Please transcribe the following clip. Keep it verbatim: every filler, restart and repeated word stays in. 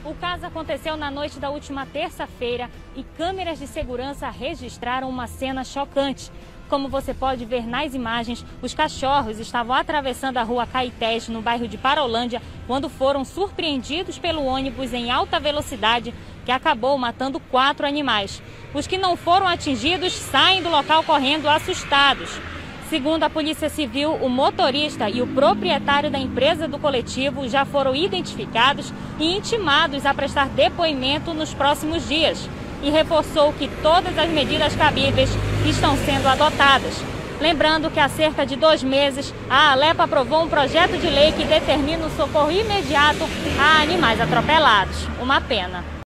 O caso aconteceu na noite da última terça-feira e câmeras de segurança registraram uma cena chocante. Como você pode ver nas imagens, os cachorros estavam atravessando a rua Caetés, no bairro de Parolândia, quando foram surpreendidos pelo ônibus em alta velocidade, que acabou matando quatro animais. Os que não foram atingidos saem do local correndo assustados. Segundo a Polícia Civil, o motorista e o proprietário da empresa do coletivo já foram identificados e intimados a prestar depoimento nos próximos dias. E reforçou que todas as medidas cabíveis estão sendo adotadas. Lembrando que há cerca de dois meses, a Alepa aprovou um projeto de lei que determina o socorro imediato a animais atropelados. Uma pena.